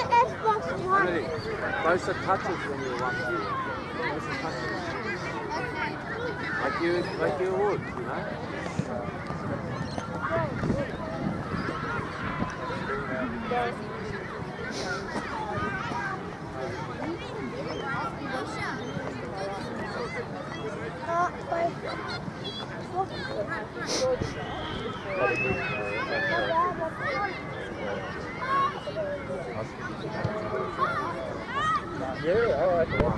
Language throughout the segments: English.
Closer touches when you're 1-2. Closer touches. Like you would, you know? Yeah, I like it.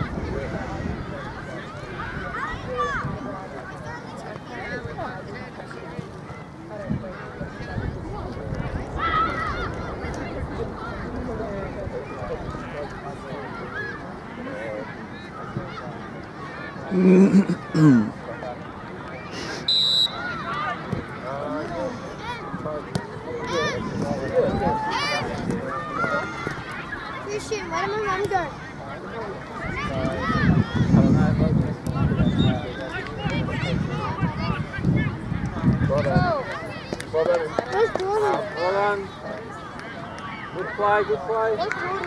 Christian, where did my mum go? Where's Jordan? Hold on. Good play, good play. Where's Jordan?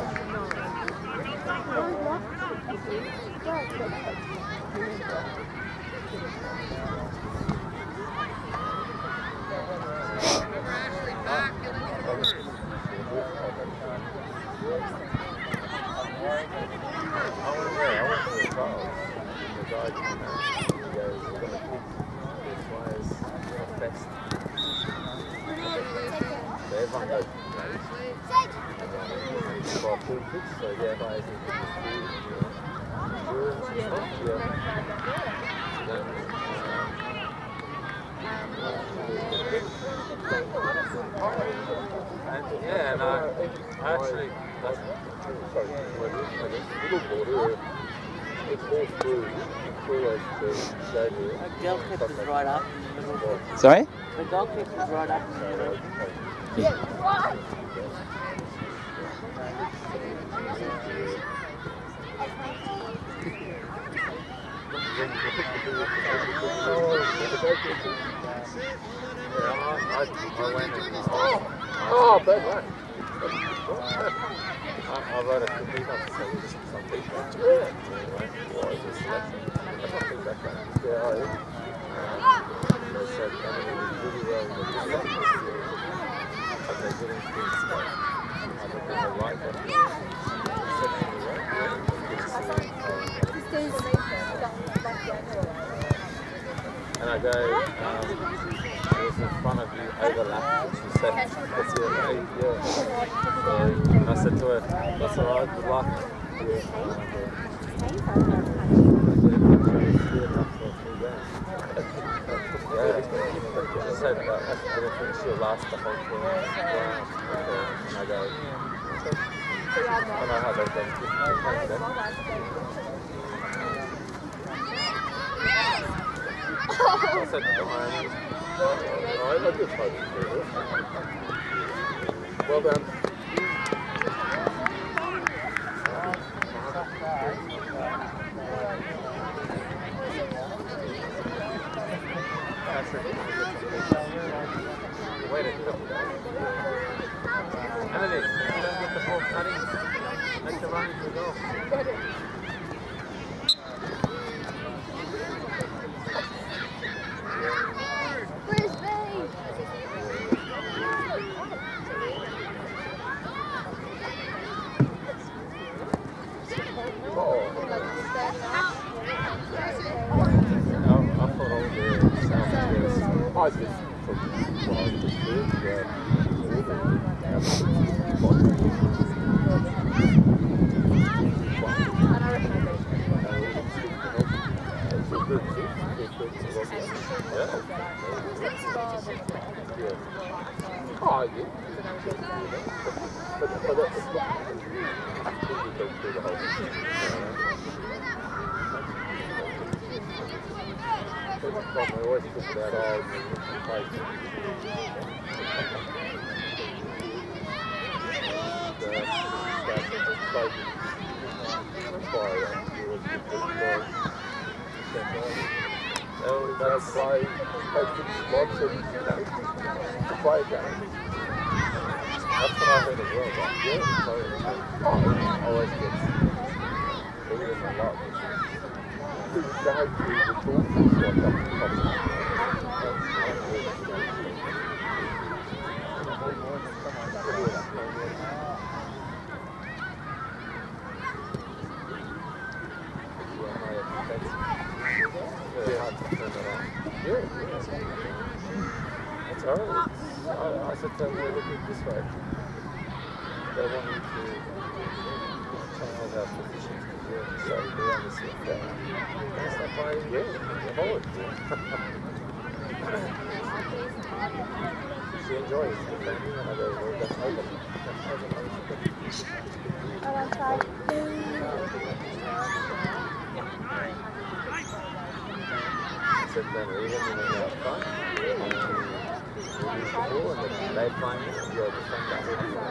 Yeah, no, actually, that's the goalkeeper's right up in the middle. Sorry? The goalkeeper's right up in the middle. Oh, bad one. I wrote a feedback to say some feedback. They said really well in the but they're doing things right. And I go, it was in front of you, overlap. She said, that's it, mate, yeah. And I said to her, that's alright, good luck. She said, I didn't think she'll last the whole thing. And I go, I know how they've done it. I said, come on. I did try to do this. Well done. Wait a couple of Emily, you don't get the ball cutting. Make the run into the goal. I just took what I was doing, I always took that out and fight. That's why I took lots of fight. That's what I heard as well. But yeah, totally. Always gets bigger than a lot. To go to the dolphins like up the top. That's alright. I said to them, we're looking this way. They want you to change our positions because we're so we're on the same thing. That's not why, yeah, forward. She enjoys the family and I go, well, that's over. I want to try. Sit down even when you're out front. And then they find you, you're the same guy.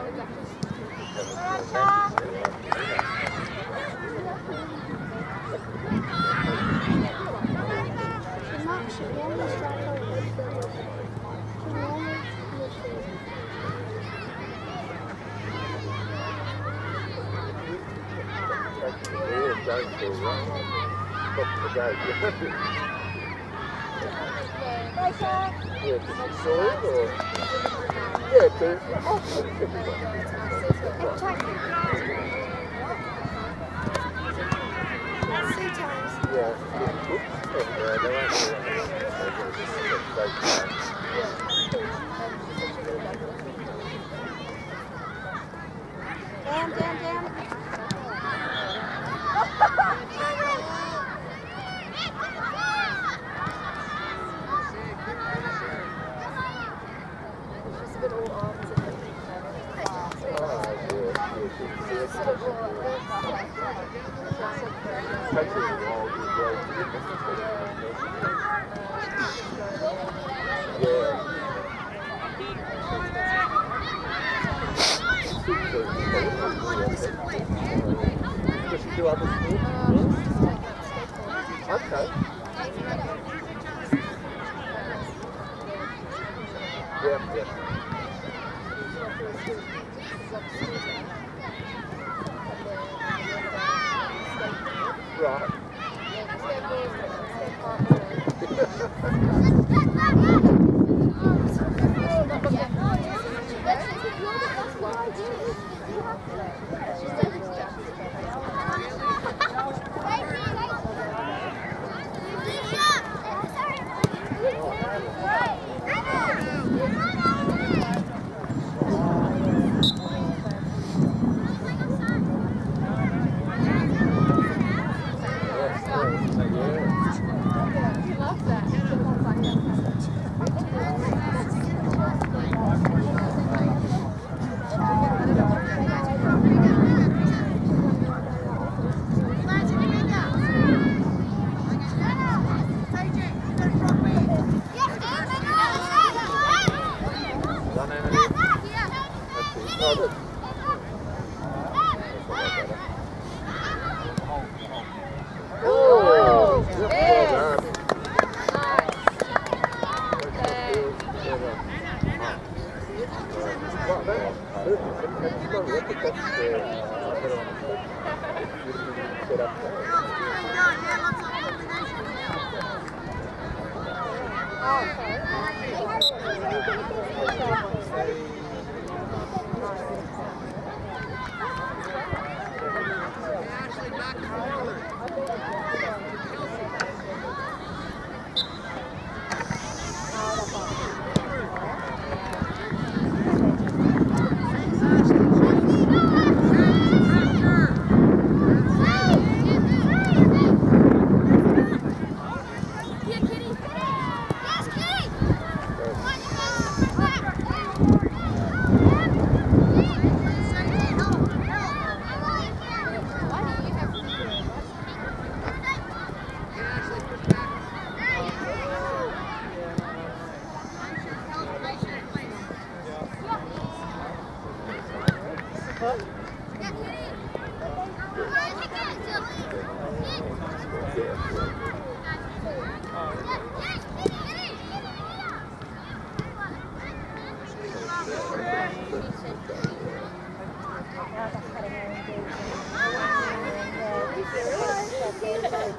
Going for a run. Top of the gate. Yeah, did you saw it or? Yeah, too. Oh, yeah. They won't do that. Damn. Does she do other sports? Okay. Yeah. Right.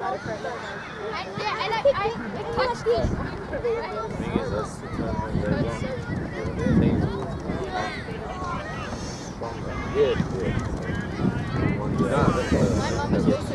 I touched it. The thing is, that's the tournament they want. The teams will stronger. Yeah. My mum is also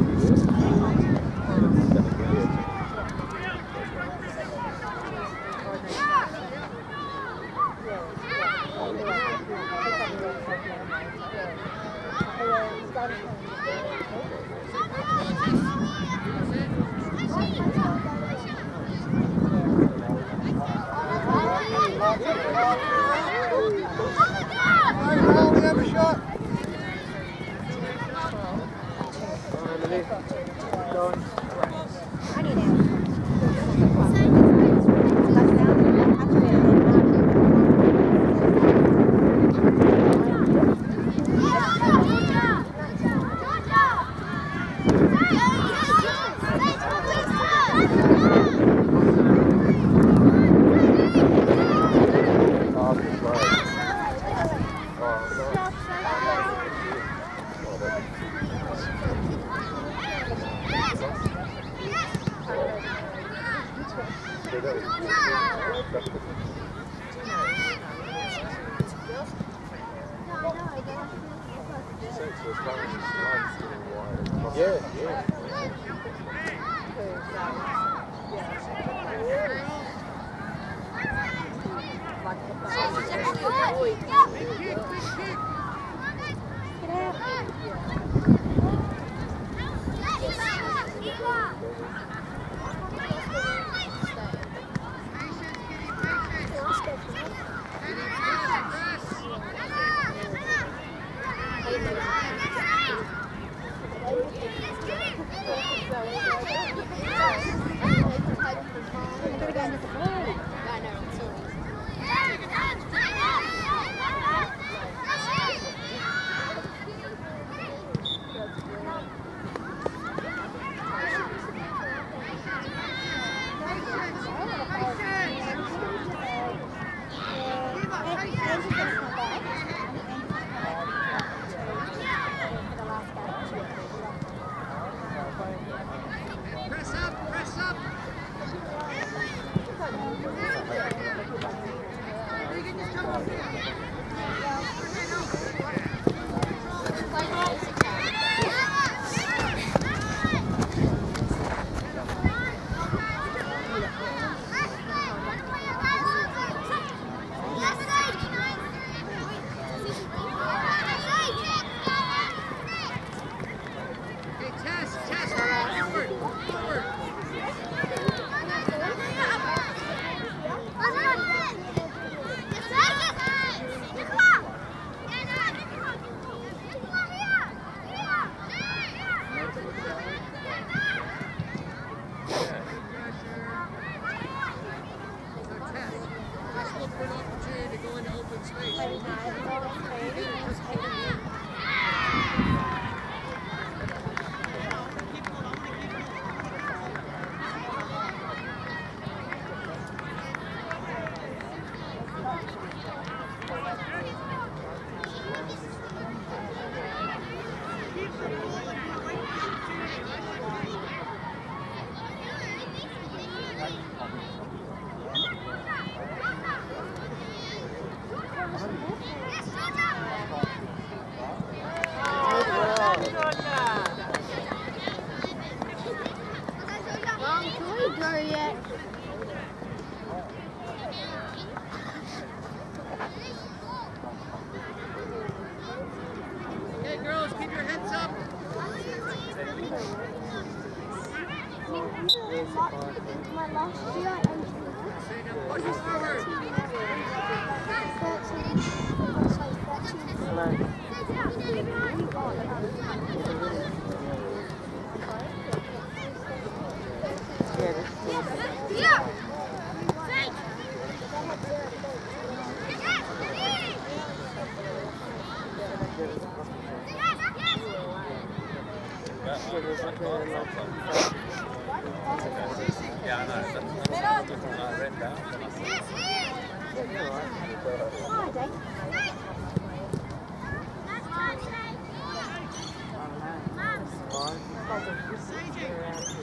Yeah, I know. I read that. Fine.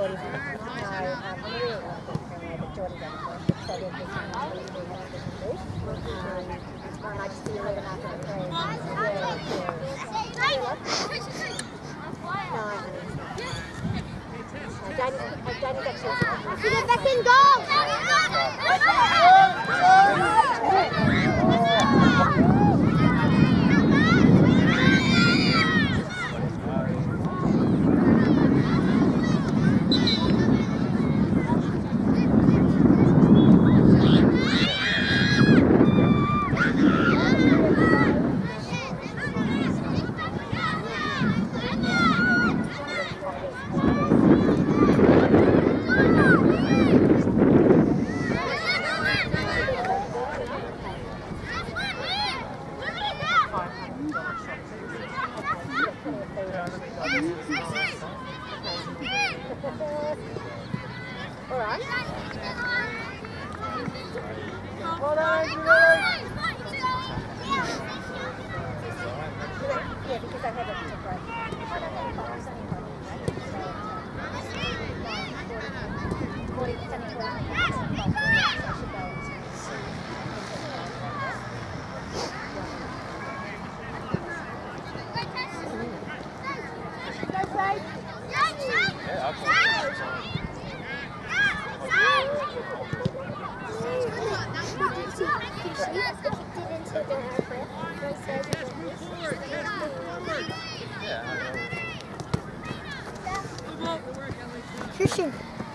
Geordie's no, I'm really but Geordie doesn't work, so then this one I really do have a different route. And I just do 11 after the 3. Danny's actually Get back in goal! Christian.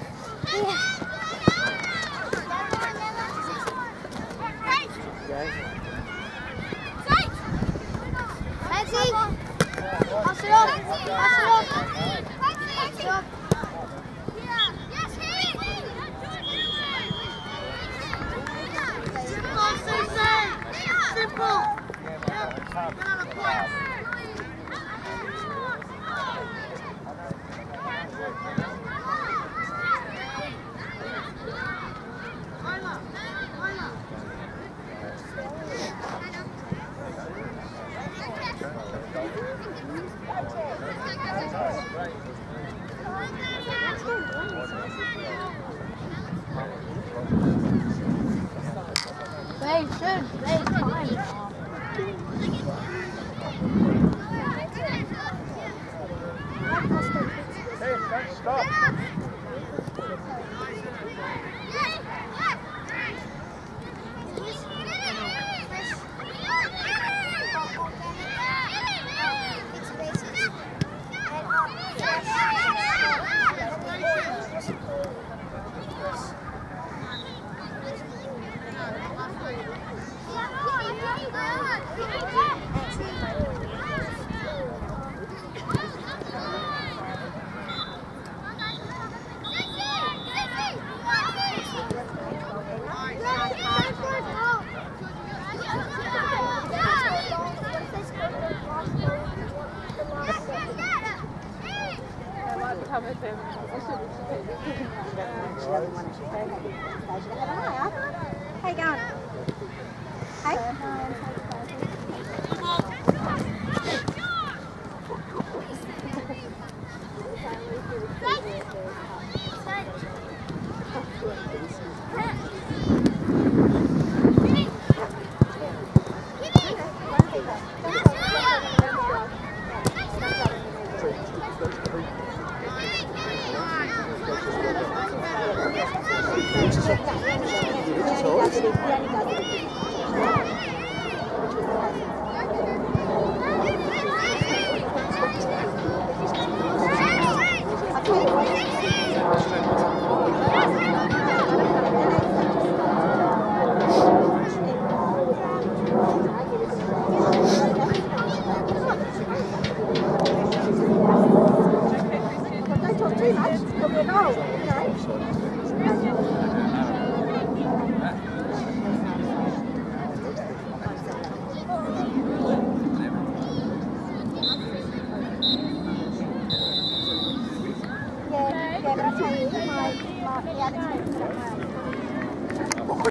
How you going? Hey? Yeah, but I'll tell you, my